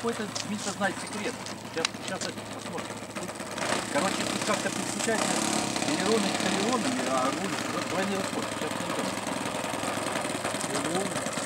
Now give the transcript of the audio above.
какой-то Миша знает секрет. Сейчас посмотрим. Короче, тут как-то переключается элероны с элеронами, а руль двойной расход. Сейчас найдем.